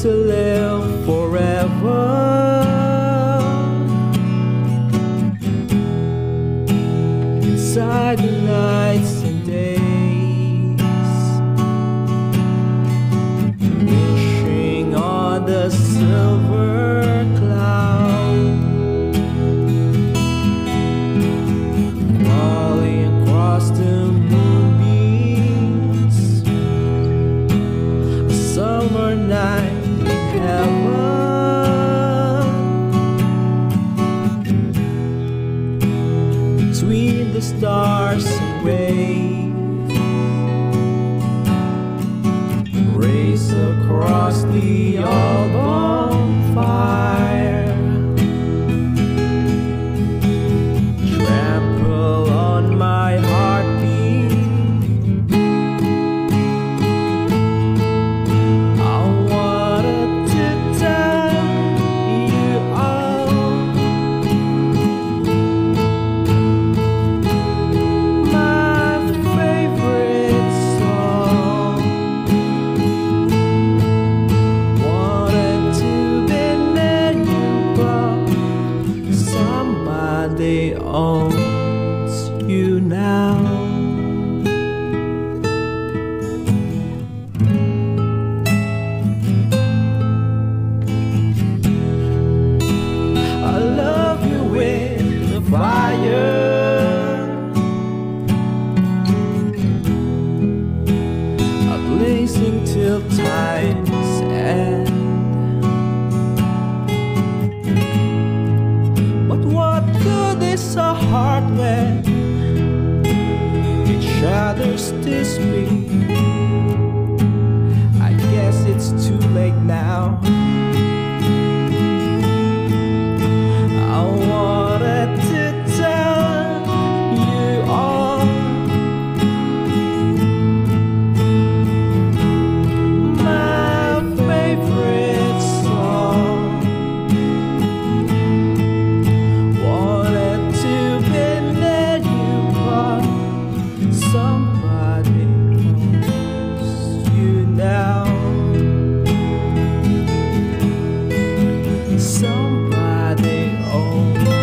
to live forever. Inside the nights and days, wishing on the silver cloud, falling across the moonbeams, a summer night in heaven, between the stars and race across the all bonfire, trample on my heartbeat. I wanted to tell you all my favorite song. Wanted to be near you, but somebody owns you now. I love you with the fire, blazing till time's end. But what good is a heart when it shatters this beat? I guess it's too late now. I wanted to tell you all my favorite song. Wanted to be near you, but somebody owns you now. Somebody owns you.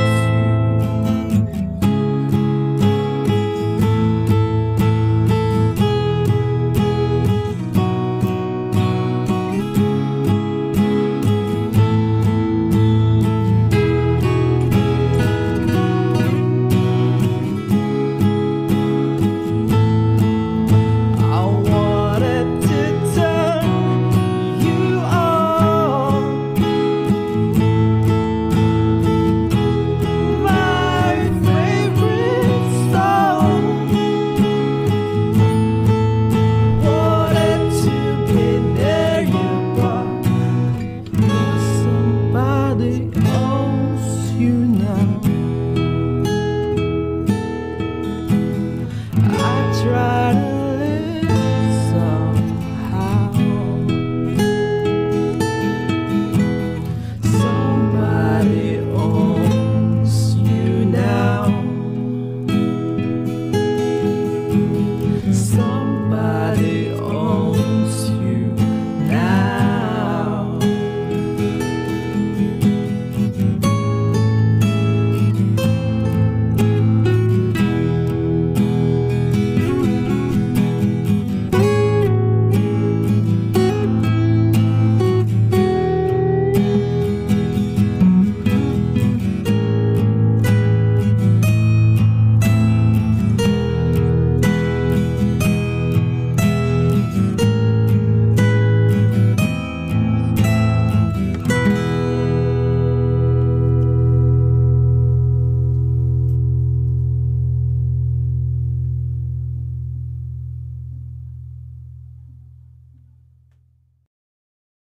I wanted to tell you all my favorite song. Wanted to be near you, but somebody owns you now. I tried